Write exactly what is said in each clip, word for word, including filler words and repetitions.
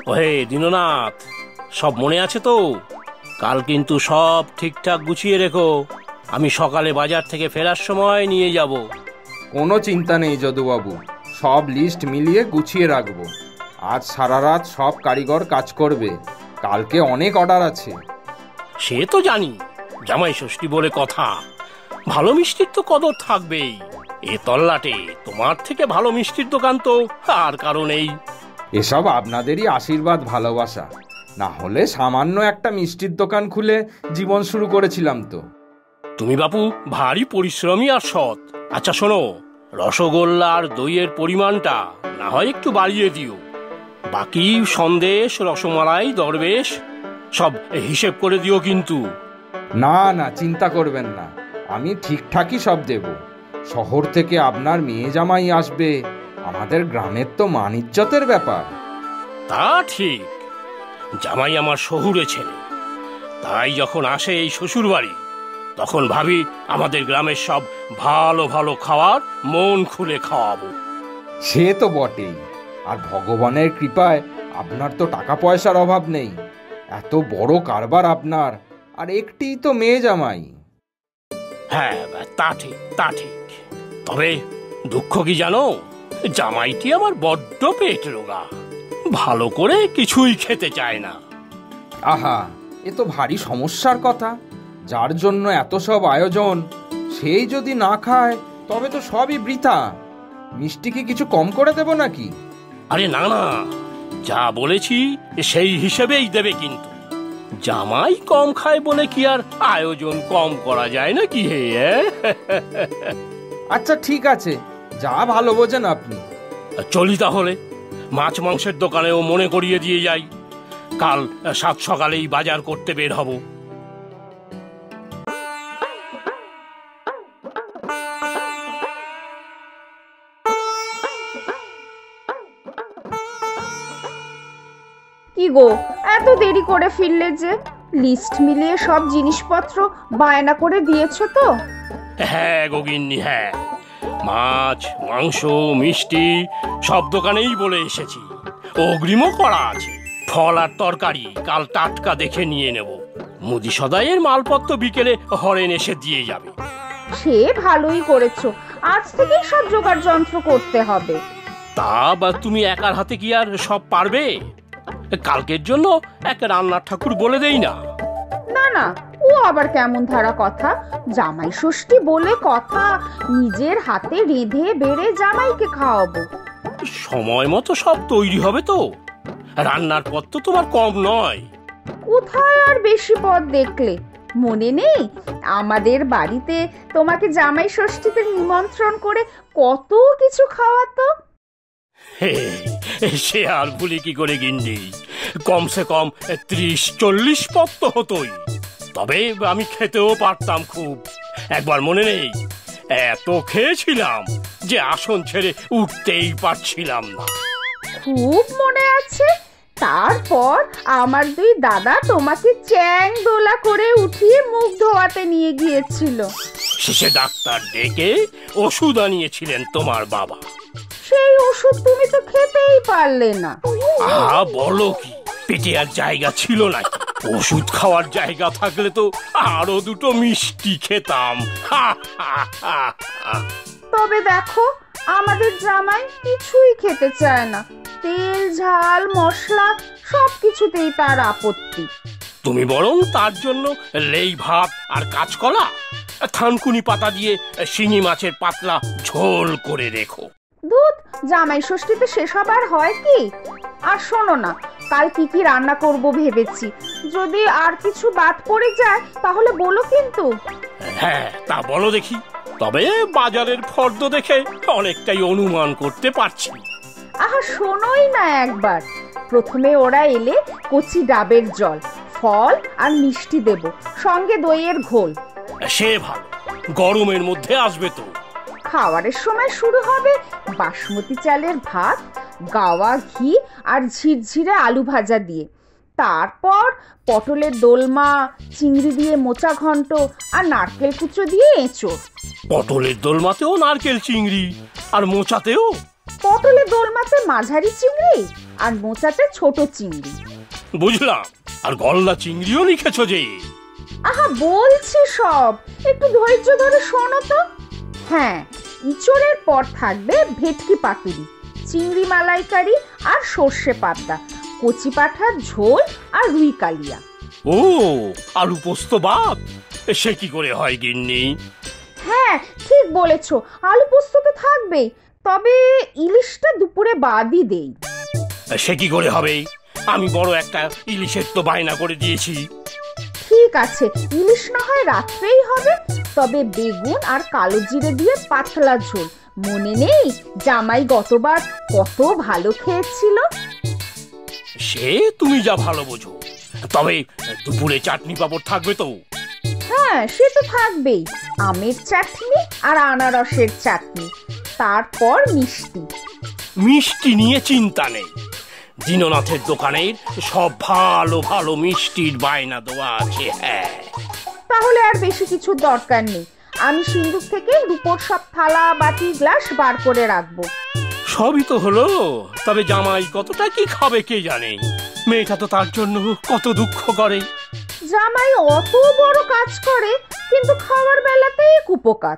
ওহে দীননাথ, সব মনে আছে তো? কাল কিন্তু সব ঠিকঠাক গুছিয়ে রেখো, আমি সকালে বাজার থেকে ফেরার সময় নিয়ে যাব। কোনো চিন্তা নেই যদুবাবু, সব লিস্ট মিলিয়ে গুছিয়ে রাখবো। আজ সারা রাত সব কারিগর কাজ করবে, কালকে অনেক অর্ডার আছে। সে তো জানি, জামাই ষষ্ঠী বলে কথা, ভালো মিষ্টির তো কদর থাকবেই। এ তল্লাটে তোমার থেকে ভালো মিষ্টির দোকান তো আর কারো নেই। এসব আপনাদেরই আশীর্বাদ, ভালোবাসা। না হলে সামান্য একটা মিষ্টির দোকান খুলে জীবন শুরু করেছিলাম তো। তুমি বাপু ভারী পরিশ্রমী আর সৎ। আচ্ছা শোনো, রসগোল্লা আর দইয়ের পরিমাণটা না হয় একটু বাড়িয়ে দিও। বাকি সন্দেশ, রসমালাই, দরবেশ সব হিসেব করে দিও কিন্তু। না না, চিন্তা করবেন না, আমি ঠিকঠাকই সব দেব। শহর থেকে আপনার মেয়ে জামাই আসবে, আমাদের গ্রামের তো মান ইজ্জতের ব্যাপার। তা ঠিক, জামাই আমার শহুরে ছেলে, তাই যখন আসে এই শ্বশুর বাড়ি তখন ভাবি আমাদের গ্রামের সব ভালো ভালো খাবার মন খুলে খাওয়াবো। সে তো বটেই, আর ভগবানের কৃপায় আপনার তো টাকা পয়সার অভাব নেই। এত বড় কারবার আপনার, আর একটিই তো মেয়ে জামাই। হ্যাঁ তা ঠিক, তা ঠিক। তবে দুঃখ কি জানো, জামাইটি আমার বড্ড পেট রোগা, ভালো করে কিছুই খেতে চায় না। আহা, এ তো ভারী সমস্যার কথা। যার জন্য এত সব আয়োজন, সেই যদি না খায় তবে তো সবই বৃথা। মিষ্টি কি কিছু কম করে দেব নাকি? আরে না না, যা বলেছি সেই হিসেবেই দেবে, কিন্তু জামাই কম খায় বলে কি আর আয়োজন কম করা যায় নাকি? হে আচ্ছা ঠিক আছে, যা ভালো বোঝেন আপনি। চলি তাহলে, মাছ মাংসের দোকানেও মনে করিয়ে দিয়ে যাই, কাল সাত সকালেই বাজার করতে বের হব। কি গো, এত দেরি করে ফিরলে যে? লিস্ট মিলিয়ে সব জিনিসপত্র বায়না করে দিয়েছো তো? হ্যাঁ গোগিন্নি, হ্যাঁ, মাছ মাংস মিষ্টি সব দোকানেই বলে এসেছি, অগ্রিমও করা আছে। ফল আর তরকারি কাল টাটকা দেখে নিয়ে নেব। মুদি সদাইয়ের মালপত্র বিকেলে হরেন এসে দিয়ে যাবে। সে ভালোই করেছো, আজ থেকেই সব জোগাড় যন্ত্র করতে হবে। তা বা তুমি একার হাতে কি আর সব পারবে? কালকের জন্য এক রান্নার ঠাকুর বলে দেই না। না না, ও আবার কেমন ধারা কথা? জামাই ষষ্ঠী বলে কথা, নিজের হাতে রেঁধে বেড়ে জামাইকে খাওয়াবো। সময় মতো সব তৈরি হবে তো, রান্নার পথ তো তোমার কম নয়। কোথায় আর বেশি পদ দেখলে? মনে নেই আমাদের বাড়িতে তোমাকে জামাই ষষ্ঠীতে নিমন্ত্রণ করে কত কিছু খাওয়াতো? সে আর ভুলি কি করে গিন্নি, কমসে কম ত্রিশ চল্লিশ পদ তো হতোই। তবে আমি খেতেও পারতাম খুব। একবার মনে নেই, এত খেয়েছিলাম যে আসন ছেড়ে উঠতেই পারছিলাম না। খুব মনে আছে। তারপর আমার দুই দাদা তোমাকে চ্যাং দোলা করে উঠিয়ে মুখ ধোয়াতে নিয়ে গিয়েছিল। শেষে ডাক্তার ডেকে ওষুধ আনিয়েছিলেন তোমার বাবা। সেই ওষুধ তুমি তো খেতেই পারলে না। আহা, বলো কি, পেটে আর জায়গা ছিল না? ওষুধ খাওয়ার জায়গা থাকলে তো আরো দুটো মিষ্টি খেতাম। তবে দেখো, আমাদের জামাই কিছুই খেতে চায় না। তেল ঝাল মশলা সব কিছুতেই তার আপত্তি। তুমি বরং তার জন্য লেই ভাত আর কাঁচকলা, থানকুনি পাতা দিয়ে শিঙি মাছের পাতলা ঝোল করে রেখো। দুধ, জামাই ষষ্ঠীতে সেসব আর হয় কি? আর শোনো না, কাল কি কি রান্না করব ভেবেছি, যদি আর কিছু বাদ পড়ে যায় তাহলে বলো কিন্তু। হ্যাঁ তা বলো দেখি। তবে বাজারের ফর্দ দেখে অনেকটাই অনুমান করতে পারছি। আহা শোনোই না একবার। প্রথমে ওরা এলে কচি ডাবের জল, ফল আর মিষ্টি দেব, সঙ্গে দইয়ের ঘোল। সে ভালো, গরমের মধ্যে আসবে তো। খাওয়ারের সময় শুরু হবে বাসমতি চালের ভাত, গাওয়া ঘি আর ঝিরঝিরে আলু ভাজা দিয়ে। তারপর পটলের দোলমা, চিংড়ি দিয়ে মোচা ঘন্ট আর নারকেল কুচো দিয়ে এঁচোড়। পটলের দোলমাতেও নারকেল চিংড়ি আর মোচাতেও? পটলের দোলমাতে মাঝারি চিংড়ি আর মোচাতে ছোট চিংড়ি। বুঝলাম, আর গলদা চিংড়িও লিখেছো যে? আহা বলছি সব, একটু ধৈর্য ধরে শোনো তো। হ্যাঁ, ইঁচড়ের পর থাকবে ভেটকি পাতুরি, চিংড়ি মালাইকারি আর সর্ষে পাবদা, কচি পাঁঠার ঝোল আর রুই কালিয়া। ও, আলু পোস্ত বাদ, সে কি করে হয় গিন্নি? হ্যাঁ ঠিক বলেছো, আলু পোস্ত তো থাকবেই, তবে ইলিশটা দুপুরে বাদই দেই। সে কি করে হবে? আমি বড় একটা ইলিশের তো বায়না করে দিয়েছি। ঠিক আছে, ইলিশ না হয় রাত্রেই হবে, তবে বেগুন আর কালো জিরে দিয়ে পাতলা ঝোল। মনে নেই জামাই গতবার কত ভালো খেয়েছিল? সে তুমি যা ভালো বোঝো, তবে দুপুরে চাটনি পাঁপড় থাকবে তো? হ্যাঁ সে তো থাকবেই, আমের চাটনি আর আনারসের চাটনি, তারপর মিষ্টি। মিষ্টি নিয়ে চিন্তা নেই, দীননাথের দোকানের সব ভালো ভালো মিষ্টির বায়না দেওয়া আছে। হ্যাঁ, তাহলে আর বেশি কিছু দরকার নেই, আমি সিন্দুক থেকে রূপোর সব থালা বাটি গ্লাস বার করে রাখবো। সবই তো হলো, তবে জামাই কতটা কি খাবে কে জানে। মেয়েটা তো তার জন্য কত দুঃখ করে। জামাই অত বড় কাজ করে, কিন্তু খাওয়ার বেলাতেই কুপোকাত।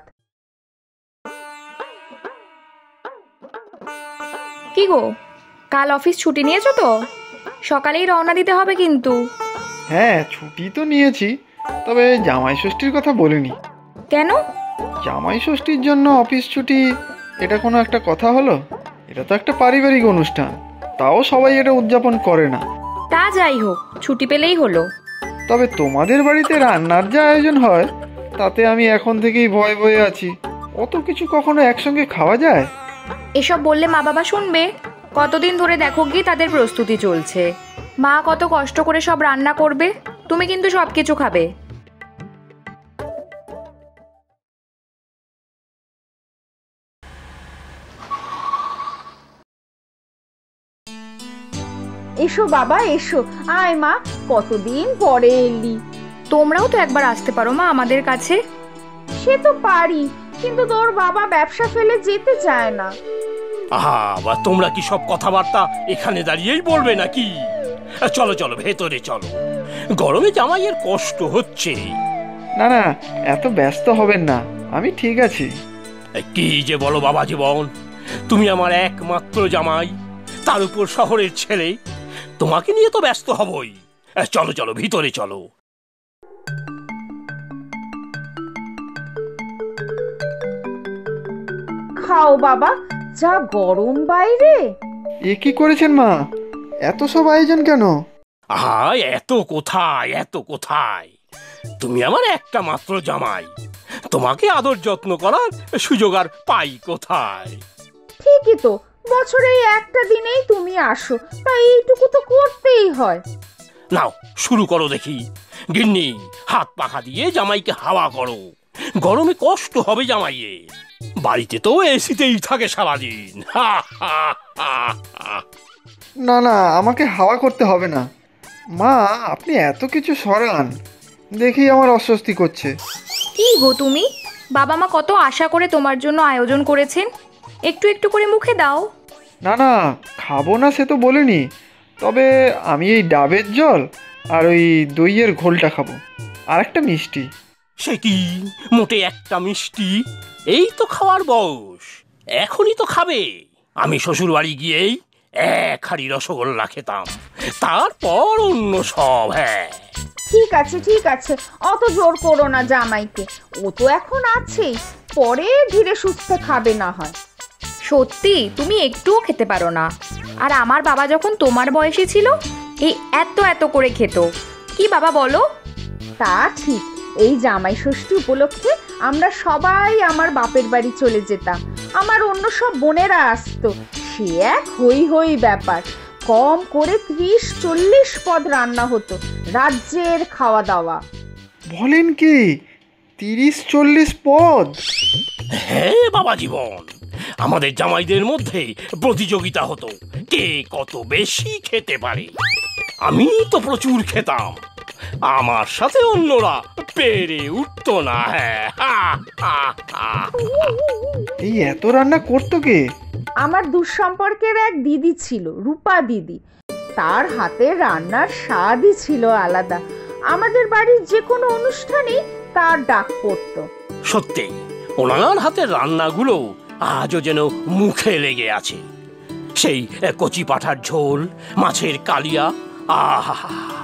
কি গো, কাল অফিস ছুটি নিয়েছো তো? সকালেই রওনা দিতে হবে কিন্তু। হ্যাঁ ছুটি তো নিয়েছি, তবে জামাই ষষ্ঠীর কথা বলিনি। কেন? জামাই ষষ্ঠীর জন্য অফিস ছুটি, এটা কোনো একটা কথা হলো? এটা তো একটা পারিবারিক অনুষ্ঠান, তাও সবাই এটা উদযাপন করে না। তা যাই হোক, ছুটি পেলেই হলো। তবে তোমাদের বাড়িতে রান্নার যে আয়োজন হয়, তাতে আমি এখন থেকেই ভয় ভয়ে আছি। অত কিছু কখনো একসঙ্গে খাওয়া যায়? এসব বললে মা বাবা শুনবে? কতদিন ধরে দেখো গিয়ে তাদের প্রস্তুতি চলছে। মা কত কষ্ট করে সব রান্না করবে, তুমি কিন্তু সব কিছু খাবে। এসো বাবা এসো, আয় মা, কতদিন পরে এলি। তোমরাও তো একবার আসতে পারো মা আমাদের কাছে। সে তো পারি, কিন্তু তোর বাবা ব্যবসা ফেলে যেতে চায় না। আহা, বা তোমরা কি সব কথাবার্তা এখানে দাঁড়িয়েই বলবে নাকি? চলো চলো ভেতরে চলো, গরমে জামাইয়ের কষ্ট হচ্ছে। না না, এত ব্যস্ত হবেন না, আমি ঠিক আছি। কি যে বলো বাবা জীবন, তুমি আমার একমাত্র জামাই, তার উপর শহরের ছেলে, তোমাকে নিয়ে তো ব্যস্ত হবই। চলো চলো ভিতরে চলো। খাও বাবা, যা গরম বাইরে। এ কি করেছেন মা? এত সব আয়োজন কেন? আহা, এত কোথায় এত কোথায়, তুমি আমার একটা মাত্র জামাই, তোমাকে আদর যত্ন করার সুযোগ আর পাই কোথায়? ঠিকই তো, বছরে একটা দিনেই তুমি আসো, তাই এইটুকু তো করতেই হয়। নাও শুরু করো দেখি। গিন্নি, হাত পাখা দিয়ে জামাইকে হাওয়া করো, গরমে কষ্ট হবে জামাইয়ে। বাড়িতে তো এসিতেই থাকে সারাদিন। না না, আমাকে হাওয়া করতে হবে না। মা আপনি এত কিছু সরান, দেখি আমার অস্বস্তি করছে। কি গো তুমি, বাবা মা কত আশা করে তোমার জন্য আয়োজন করেছেন, একটু একটু করে মুখে দাও। না না, খাবো না সে তো বলিনি, তবে আমি এই ডাবের জল আর ওই দইয়ের ঘোলটা খাবো, আর একটা মিষ্টি। সে কি, মোটে একটা মিষ্টি? এই তো খাওয়ার বয়স, এখনই তো খাবে। আমি শ্বশুর বাড়ি গিয়েই এক হাড়ি রসগোল্লা খেতাম, তারপর অন্য সব। হ্যাঁ ঠিক আছে ঠিক আছে, অত জোর করো না জামাইকে, ও তো এখন আছেই, পরে ধীরে সুস্থে খাবে না হয়। সত্যি তুমি একটুও খেতে পারো না। আর আমার বাবা যখন তোমার বয়সী ছিল, এই এত এত করে খেত। কি বাবা বলো? তা ঠিক, এই জামাই ষষ্ঠী উপলক্ষে আমরা সবাই আমার বাপের বাড়ি চলে যেতাম, আমার অন্য সব বোনেরা আসতো, সে এক হই হই ব্যাপার। কম করে ত্রিশ চল্লিশ পদ রান্না হতো, রাজ্যের খাওয়া দাওয়া। বলেন কি, তিরিশ চল্লিশ পদ? হ্যাঁ বাবা জীবন, আমাদের জামাইদের মধ্যে প্রতিযোগিতা হতো, কে কত বেশি খেতে পারে। আমি তো প্রচুর খেতাম, আমার সাথে অন্যরা পেরে উঠতো না। হ্যাঁ, এই এত রান্না করতো কে? আমার দুঃসম্পর্কের এক দিদি ছিল, রূপা দিদি। তার হাতের রান্নার স্বাদই ছিল আলাদা। আমাদের বাড়ির যে কোনো অনুষ্ঠানেই তার ডাক পড়তো। সত্যি ওনার হাতের রান্নাগুলো আজও যেন মুখে লেগে আছে। সেই কচি পাঠার ঝোল, মাছের কালিয়া, আহা।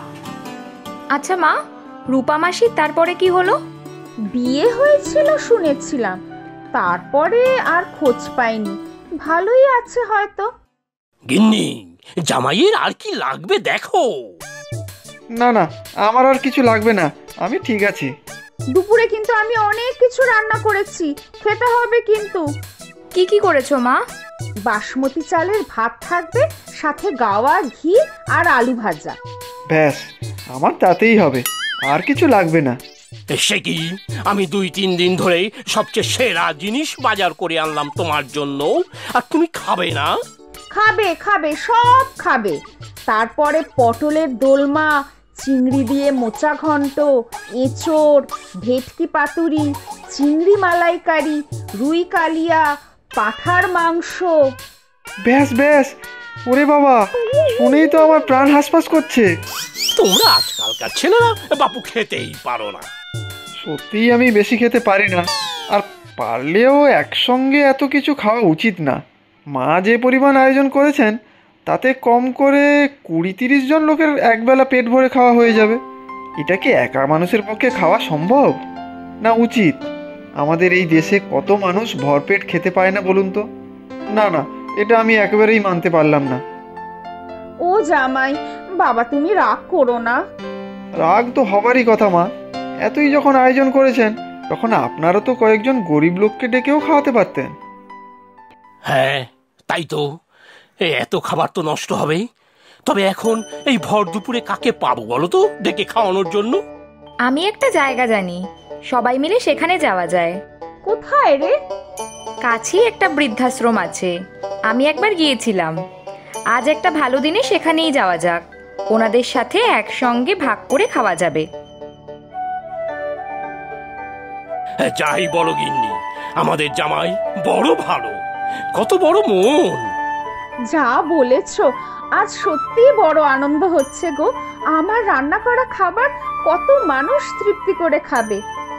আচ্ছা মা, রূপা মাসির তারপরে কি হলো? বিয়ে হয়েছিল শুনেছিলাম, তারপরে আর খোঁজ পাইনি। ভালোই আছে হয়তো। গিন্নি, জামাইয়ের আর কি লাগবে দেখো। না না, আমার আর কিছু লাগবে না, আমি ঠিক আছি। দুপুরে কিন্তু আমি অনেক কিছু রান্না করেছি, খেতে হবে কিন্তু। কি কি করেছো মা? বাসমতি চালের ভাত থাকবে, সাথে গাওয়া ঘি আর আলু ভাজা। ব্যাস, আমার তাতেই হবে, আর কিছু লাগবে না। সে কি, আমি দুই তিন দিন ধরে সবচেয়ে সেরা জিনিস বাজার করে আনলাম তোমার জন্য, আর তুমি খাবে না? খাবে খাবে, সব খাবে। তারপরে পটলের দোলমা, চিংড়ি দিয়ে মোচা ঘন্ট, এঁচোড়, ভেটকি পাতুরি, চিংড়ি মালাইকারি, রুই কালিয়া, পাঠার মাংস। ব্যাস ব্যাস, ওরে বাবা, শুনেই তো আমার প্রাণ হাসপাস করছে। তোমরা আজকালকার ছেলেরা বাপু খেতেই পারো না। সত্যিই আমি বেশি খেতে পারি না, আর পারলেও একসঙ্গে এত কিছু খাওয়া উচিত না। মা যে পরিমাণ আয়োজন করেছেন তাতে কম করে কুড়ি তিরিশ জন লোকের একবেলা পেট ভরে খাওয়া হয়ে যাবে। এটা কি একা মানুষের পক্ষে খাওয়া সম্ভব? না উচিত? আমাদের এই দেশে কত মানুষ ভরপেট খেতে পায় না বলুন তো? না না, এটা আমি একেবারেই মানতে পারলাম না। ও জামাই, বাবা তুমি রাগ করো না। রাগ তো হবারই কথা মা, এতই যখন আয়োজন করেছেন তখন আপনারা তো কয়েকজন গরিব লোককে ডেকেও খাওয়াতে পারতেন। হ্যাঁ তাই তো, এত খাবার তো নষ্ট হবে। তবে এখন এই ভর দুপুরে কাকে পাবো বলো তো ডেকে খাওয়ানোর জন্য? আমি একটা জায়গা জানি, সবাই মিলে সেখানে যাওয়া যায়। কোথায় রে? কাছেই একটা বৃদ্ধাশ্রম আছে, আমি একবার গিয়েছিলাম। আজ একটা ভালো দিনে সেখানেই যাওয়া যাক, ওনাদের সাথে একসঙ্গে ভাগ করে খাওয়া যাবে। যাই বলো গিন্নি, আমাদের জামাই বড় ভালো, কত বড় মন। যা বলেছো, আজ সত্যিই বড় আনন্দ হচ্ছে গো। আমার রান্না করা খাবার কত মানুষ তৃপ্তি করে খাবে।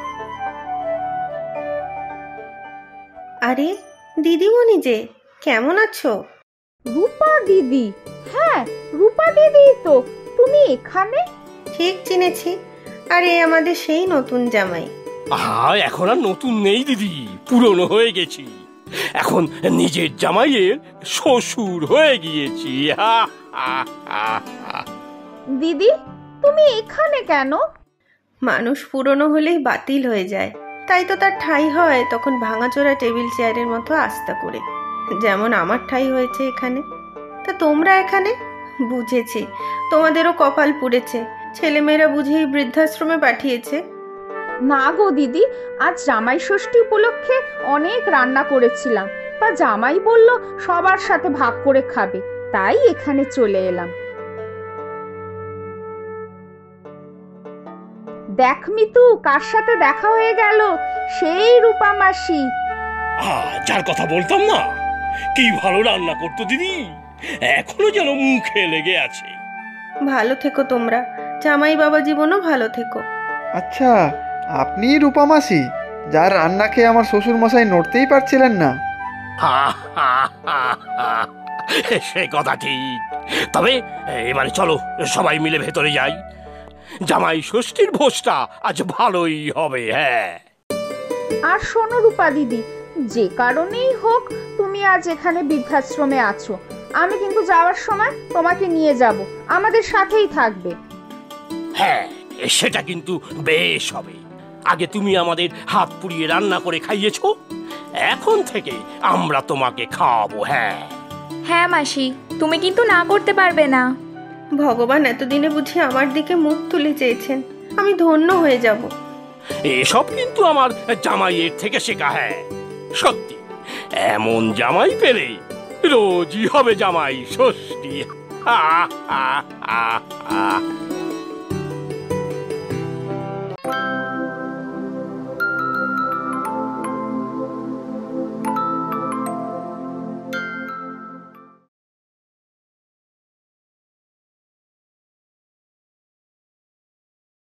আরে দিদিমণি যে, কেমন আছো? রূপা দিদি? হ্যাঁ, রূপা দিদি তো। তুমি এখানে? ঠিক চিনেছি, আরে আমাদের সেই নতুন জামাই। আহা, এখন আর নতুন নেই দিদি, পুরনো হয়ে গেছি। এখন নিজের জামাইয়ের শ্বশুর হয়ে গিয়েছি। দিদি তুমি এখানে কেন? মানুষ পুরনো হলেই বাতিল হয়ে যায়, তাই তো তার ঠাঁই হয় তখন ভাঙাচোরা টেবিল চেয়ারের মতো আস্থা করে, যেমন আমার ঠাঁই হয়েছে এখানে। তা তোমরা এখানে? বুঝেছি, তোমাদেরও কপাল পুড়েছে, ছেলেমেয়েরা বুঝেই বৃদ্ধাশ্রমে পাঠিয়েছে। না গো দিদি, আজ জামাই ষষ্ঠী উপলক্ষে অনেক রান্না করেছিলাম, তা জামাই বলল সবার সাথে ভাগ করে খাবে, তাই এখানে চলে এলাম। দেখ মিতু, কার সাথে দেখা হয়ে গেল, সেই রূপা মাসি। যার কথা বলতাম না, কি ভালো রান্না করতো দিদি, এখনো যেন মুখে লেগে আছে। ভালো থেকো তোমরা, জামাই বাবা জীবনও ভালো থেকো। আচ্ছা, আপনি রূপা মাসি, যার রান্না খেয়ে আমার শ্বশুর মশাই নড়তেই পারছিলেন না? সে কথা ঠিক। তবে এবারে চলো সবাই মিলে ভেতরে যাই, জামাই ষষ্ঠীর ভোজটা আজ ভালোই হবে। হ্যাঁ, আর শোনো রূপা দিদি, যে কারণেই হোক তুমি আজ এখানে বৃদ্ধাশ্রমে আছো, আমি কিন্তু যাওয়ার সময় তোমাকে নিয়ে যাব, আমাদের সাথেই থাকবে। হ্যাঁ, সেটা কিন্তু বেশ হবে। আগে তুমি আমাদের হাত পুড়িয়ে রান্না করে খাইয়েছো, এখন থেকে আমরা তোমাকে খাওয়াবো। হ্যাঁ হ্যাঁ মাসি, তুমি কিন্তু না করতে পারবে না। ভগবান এতদিনে বুঝি আমার দিকে মুখ তুলে চেয়েছেন, আমি ধন্য হয়ে যাব। এসব কিন্তু আমার জামাইয়ের থেকে শেখা। হ্যাঁ সত্যি, এমন জামাই পেলে রোজই হবে জামাই ষষ্ঠী। হা হা হা হা।